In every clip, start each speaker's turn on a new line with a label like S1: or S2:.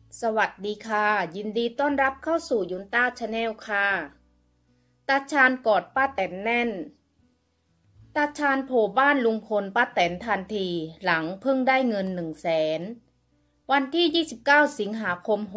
S1: สวัสดีค่ะยินดีต้อนรับเข้าสู่ยุนต้าชาแนลค่ะตาชาญกอดป้าแตนแน่นตาชาญโผล่บ้านลุงพลป้าแตนทันทีหลังเพิ่งได้เงิน100,000วันที่29สิงหาคม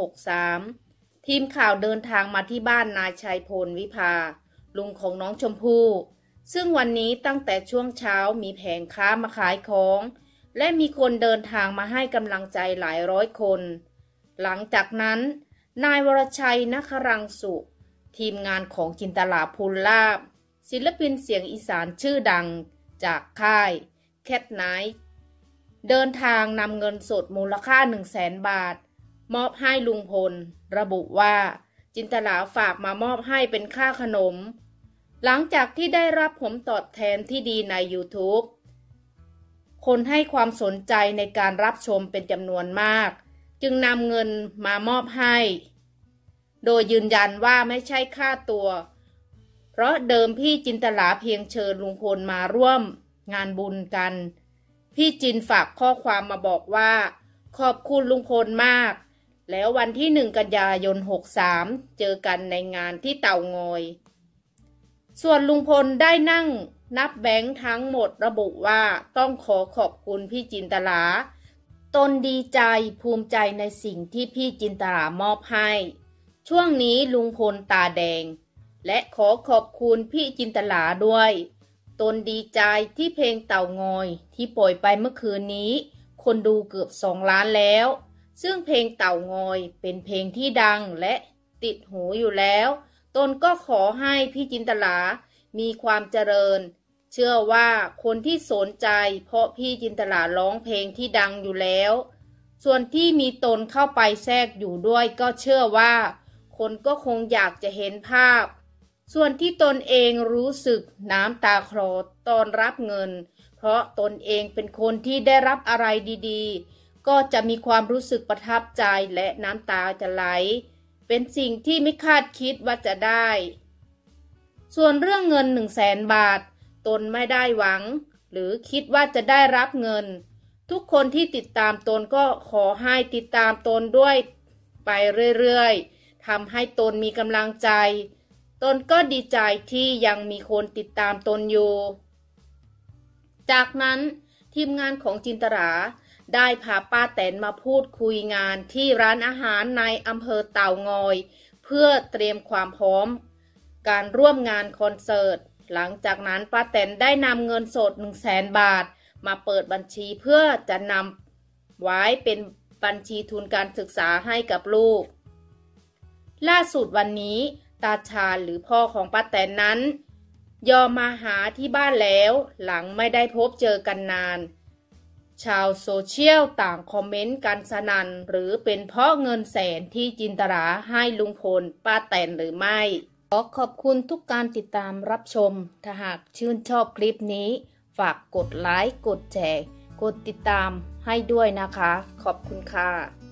S1: 63ทีมข่าวเดินทางมาที่บ้านนายชัยพลวิภาลุงของน้องชมพู่ซึ่งวันนี้ตั้งแต่ช่วงเช้ามีแผงค้ามาขายของและมีคนเดินทางมาให้กำลังใจหลายร้อยคนหลังจากนั้นนายวรชัยนครังสุทีมงานของจินตลาภูลาภศิลปินเสียงอีสานชื่อดังจากค่ายแคทไนท์เดินทางนำเงินสดมูลค่า100,000 บาทมอบให้ลุงพลระบุว่าจินตลาฝากมามอบให้เป็นค่าขนมหลังจากที่ได้รับผลตอบแทนที่ดีใน YouTube คนให้ความสนใจในการรับชมเป็นจำนวนมากจึงนำเงินมามอบให้โดยยืนยันว่าไม่ใช่ค่าตัวเพราะเดิมพี่จินตลาเพียงเชิญลุงพลมาร่วมงานบุญกันพี่จินฝากข้อความมาบอกว่าขอบคุณลุงพลมากแล้ววันที่1 กันยายน63เจอกันในงานที่เต่างอยส่วนลุงพลได้นั่งนับแบงค์ทั้งหมดระบุว่าต้องขอบคุณพี่จินตลาตนดีใจภูมิใจในสิ่งที่พี่จินตลามอบให้ช่วงนี้ลุงพลตาแดงและขอบคุณพี่จินตลาด้วยตนดีใจที่เพลงเต่างอยที่ปล่อยไปเมื่อคืนนี้คนดูเกือบ2 ล้านแล้วซึ่งเพลงเต่างอยเป็นเพลงที่ดังและติดหูอยู่แล้วตนก็ขอให้พี่จินตลามีความเจริญเชื่อว่าคนที่สนใจเพราะพี่จินตลาร้องเพลงที่ดังอยู่แล้วส่วนที่มีตนเข้าไปแทรกอยู่ด้วยก็เชื่อว่าคนก็คงอยากจะเห็นภาพส่วนที่ตนเองรู้สึกน้ำตาคลอตอนรับเงินเพราะตนเองเป็นคนที่ได้รับอะไรดีๆก็จะมีความรู้สึกประทับใจและน้ำตาจะไหลเป็นสิ่งที่ไม่คาดคิดว่าจะได้ส่วนเรื่องเงิน100,000 บาทตนไม่ได้หวังหรือคิดว่าจะได้รับเงินทุกคนที่ติดตามตนก็ขอให้ติดตามตนด้วยไปเรื่อยๆทำให้ตนมีกำลังใจตนก็ดีใจที่ยังมีคนติดตามตนอยู่จากนั้นทีมงานของจินตราได้พาป้าแตนมาพูดคุยงานที่ร้านอาหารในอำเภอเต่างอยเพื่อเตรียมความพร้อมการร่วมงานคอนเสิร์ตหลังจากนั้นป้าแตนได้นำเงินสด100,000 บาทมาเปิดบัญชีเพื่อจะนำไว้เป็นบัญชีทุนการศึกษาให้กับลูกล่าสุดวันนี้ตาชาญหรือพ่อของป้าแตนนั้นยอมมาหาที่บ้านแล้วหลังไม่ได้พบเจอกันนานชาวโซเชียลต่างคอมเมนต์กันสนั่นหรือเป็นเพราะเงิน100,000ที่จินตราให้ลุงพลป้าแตนหรือไม่ขอขอบคุณทุกการติดตามรับชมถ้าหากชื่นชอบคลิปนี้ฝากกดไลค์กดแชร์กดติดตามให้ด้วยนะคะขอบคุณค่ะ